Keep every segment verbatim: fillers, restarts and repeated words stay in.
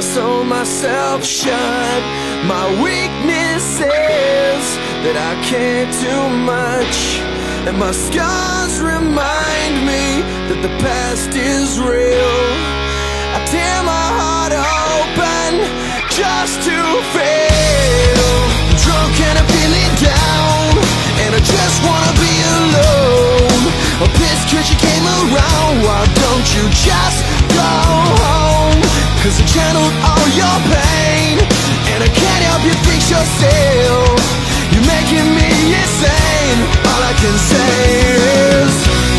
sew myself shut. My weakness is that I can't do much, and my scars remind me that the past is real. I tear my heart open just to fail. I'm drunk and I'm feeling down, and I just wanna be alone. I'm pissed 'cause you came around. Why don't you just go home? 'Cause I channeled all your pain, and I can't help you fix yourself. You're making me insane. All I can say is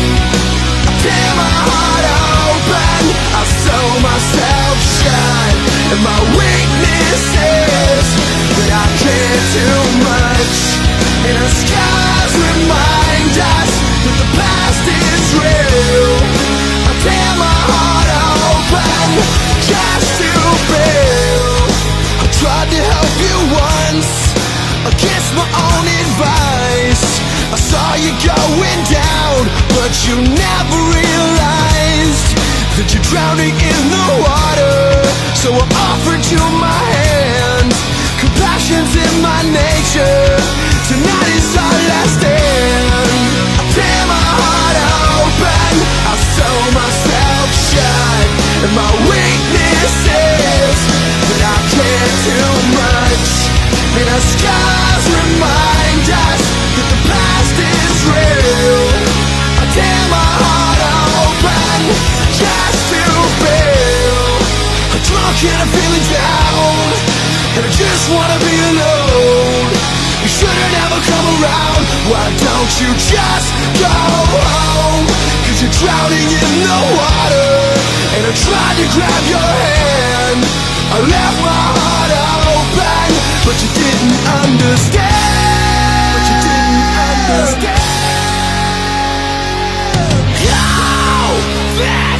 I tear my heart open, I sew myself shut, and my weakness is that I can't do much, and the scars remind us that the past is real. I tear my heart open just to feel. I tried to help you once against my own advice. I saw you going down, but you never realized that you're drowning in the water. So I offered you my hand. Compassion's in my nature. Tonight is our last stand. I tear my heart open, I sew myself shut, and my weakness is that I can't do much, and the scars remind us that the past is real. I tear my heart open just to feel. I'm drunk and I'm feeling down, and I just wanna be alone. You shouldn't ever come around. Why don't you just go home? 'Cause you're drowning in the water, and I tried to grab your hand. I left my heart open, but you didn't understand. But you didn't understand. Go fix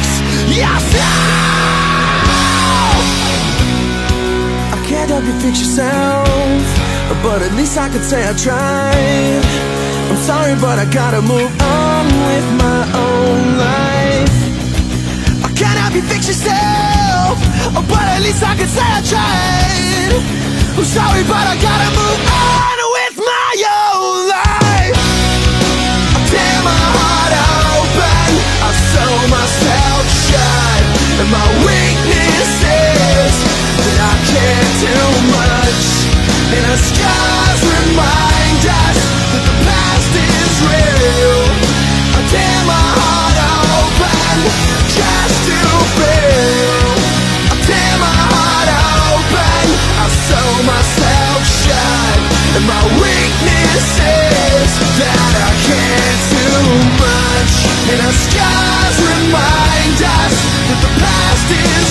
yourself. I can't help you fix yourself, but at least I could say I tried. I'm sorry, but I gotta move on with my own life. I can't help you fix yourself, but at least I could say I tried. I'm sorry, but I gotta move on with my own life. I tear my heart open, I sew myself shut, and my weakness is that I can't do much, and the scars remind us that the past is real. I tear my heart open just to feel. I tear my heart open, I sew myself shut, and my weakness is that I can't do much, and the scars remind us that the past is